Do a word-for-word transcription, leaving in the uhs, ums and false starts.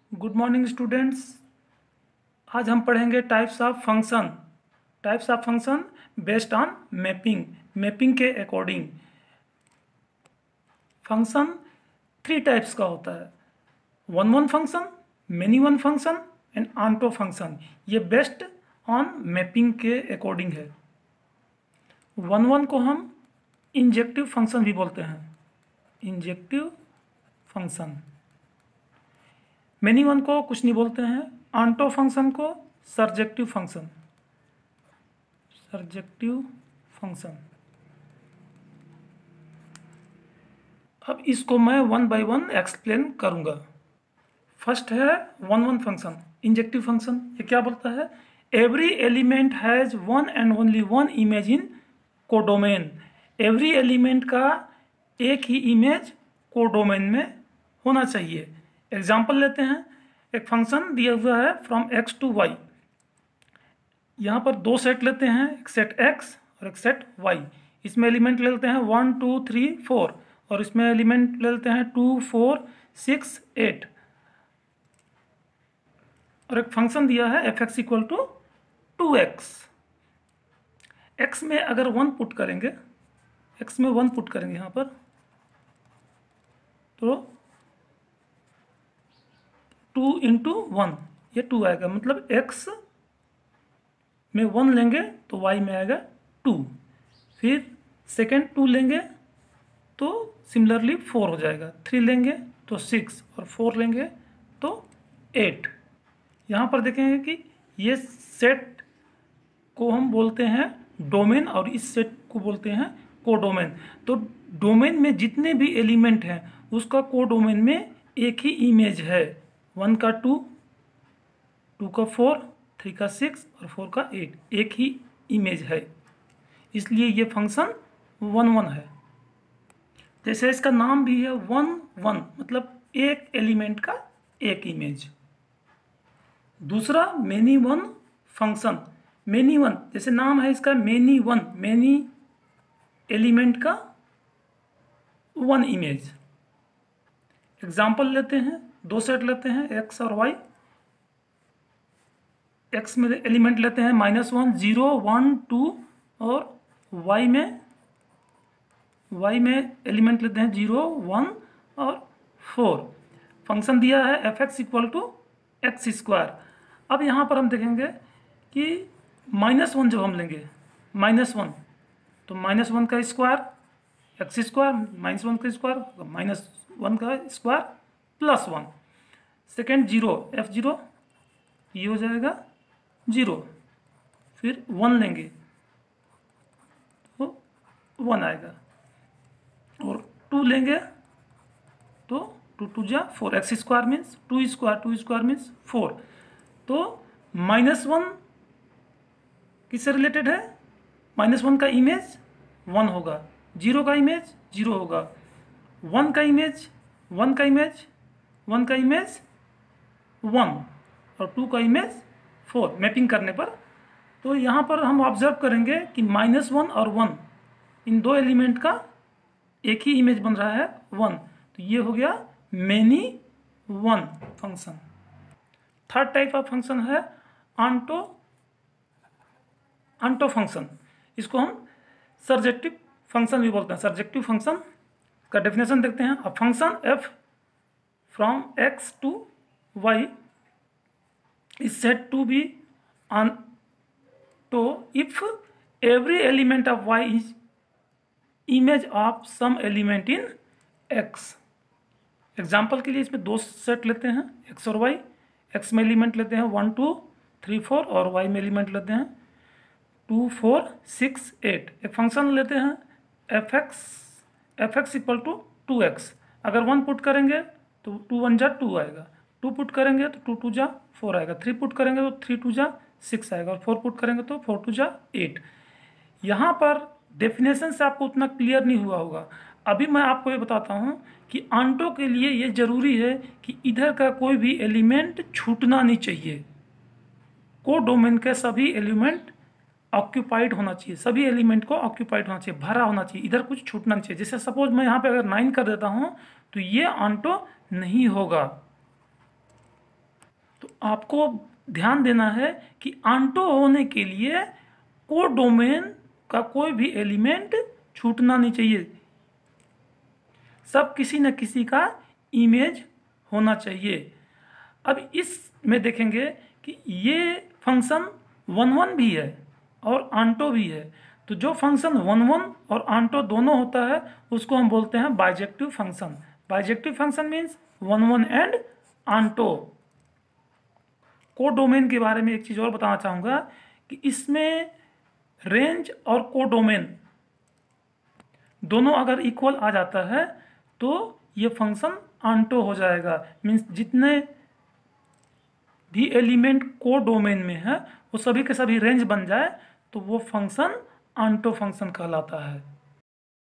Good morning students. आज हम पढ़ेंगे types of function types of function based on mapping mapping के according. Function three types का होता है, one one function, many one function and onto function. ये based on mapping के according है। वन वन को हम इंजेक्टिव फंक्शन भी बोलते हैं, इंजेक्टिव फंक्शन। मेनी वन को कुछ नहीं बोलते हैं, ऑनटो फंक्शन को सर्जेक्टिव फंक्शन सर्जेक्टिव फंक्शन। अब इसको मैं वन बाय वन एक्सप्लेन करूंगा। फर्स्ट है one one function, injective function. ये क्या बोलता है? Every element has one and only one image in codomain. Every element का एक ही इमेज कोडोमेन में होना चाहिए। एग्जाम्पल लेते हैं, एक फंक्शन दिया हुआ है फ्रॉम एक्स टू वाई। यहाँ पर दो सेट लेते हैं, एक सेट एक्स और एक सेट वाई। इसमें एलिमेंट ले लेते हैं वन टू थ्री फोर और इसमें एलिमेंट ले लेते हैं टू फोर सिक्स एट। और एक फंक्शन दिया है f x equal to two x. X में अगर वन पुट करेंगे, एक्स में वन पुट करेंगे यहाँ पर, तो टू इंटू वन, ये टू आएगा। मतलब एक्स में वन लेंगे तो वाई में आएगा टू। फिर सेकेंड टू लेंगे तो सिमिलरली फोर हो जाएगा। थ्री लेंगे तो सिक्स और फोर लेंगे तो एट। यहाँ पर देखेंगे कि ये सेट को हम बोलते हैं डोमेन और इस सेट को बोलते हैं कोडोमेन। तो डोमेन में जितने भी एलिमेंट हैं उसका कोडोमेन में एक ही इमेज है। वन का टू, टू का फोर, थ्री का सिक्स और फोर का एट, एक ही इमेज है। इसलिए ये फंक्शन वन वन है। जैसे इसका नाम भी है वन वन, मतलब एक एलिमेंट का एक इमेज। दूसरा many one function. Many one, जैसे नाम है इसका मेनी वन, मेनी एलिमेंट का वन इमेज। एग्जाम्पल लेते हैं, दो सेट लेते हैं एक्स और वाई। एक्स में एलिमेंट लेते हैं minus one, zero, one, two और वाई में वाई में एलिमेंट लेते हैं जीरो, वन और फोर। फंक्शन दिया है f x equal to x square. अब यहाँ पर हम देखेंगे कि माइनस वन जब हम लेंगे, माइनस वन, तो माइनस वन का square x square, minus one का स्क्वायर माइनस वन का square plus one. Second zero, f zero, ये हो जाएगा जीरो। फिर वन लेंगे तो वन आएगा और टू लेंगे तो टू टू जा four, x square means two square, two square means four. तो माइनस वन किससे रिलेटेड है? माइनस वन का इमेज वन होगा, जीरो का इमेज जीरो होगा, वन का इमेज वन का इमेज वन का इमेज वन और टू का इमेज फोर। मैपिंग करने पर तो यहाँ पर हम ऑब्जर्व करेंगे कि माइनस वन और वन, इन दो एलिमेंट का एक ही इमेज बन रहा है वन। तो ये हो गया many one function. Third type of function है ऑनटो ऑनटो फंक्शन। इसको हम सर्जेक्टिव फंक्शन भी बोलते हैं। सर्जेक्टिव फंक्शन का डेफिनेशन देखते हैं। A function f from x to y is said to be on to if every element of y is image of some element in x। Example के लिए इसमें दो सेट लेते हैं x और y। x में एलिमेंट लेते हैं वन टू थ्री फोर और y में एलिमेंट लेते हैं टू फोर सिक्स एट। एक फंक्शन लेते हैं f x f x equal to two x. अगर वन पुट करेंगे तो टू वन जा टू आएगा, टू पुट करेंगे तो टू टू जा फोर आएगा, थ्री पुट करेंगे तो थ्री टू जा सिक्स आएगा और फोर पुट करेंगे तो फोर टू जा एट। यहाँ पर डेफिनेशन से आपको उतना क्लियर नहीं हुआ होगा। अभी मैं आपको ये बताता हूँ कि ऑनटो के लिए ये जरूरी है कि इधर का कोई भी एलिमेंट छूटना नहीं चाहिए। कोडोमेन के सभी एलिमेंट ऑक्यूपाइड होना चाहिए, सभी एलिमेंट को ऑक्यूपाइड होना चाहिए, भरा होना चाहिए, इधर कुछ छूटना नहीं चाहिए। जैसे सपोज मैं यहाँ पे अगर नाइन कर देता हूँ तो ये ऑनटो नहीं होगा। आपको ध्यान देना है कि आंटो होने के लिए कोडोमेन का कोई भी एलिमेंट छूटना नहीं चाहिए, सब किसी न किसी का इमेज होना चाहिए। अब इसमें देखेंगे कि ये फंक्शन वन वन भी है और आंटो भी है, तो जो फंक्शन वन वन और आंटो दोनों होता है उसको हम बोलते हैं bijective function. Bijective function means one one and onto. Codomain के बारे में एक चीज़ और बताना चाहूँगा कि इसमें रेंज और कोडोमेन दोनों अगर इक्वल आ जाता है तो ये फंक्शन आंटो हो जाएगा। मीन्स जितने भी एलिमेंट कोडोमेन में है वो सभी के सभी रेंज बन जाए तो वो फंक्शन आंटो फंक्शन कहलाता है।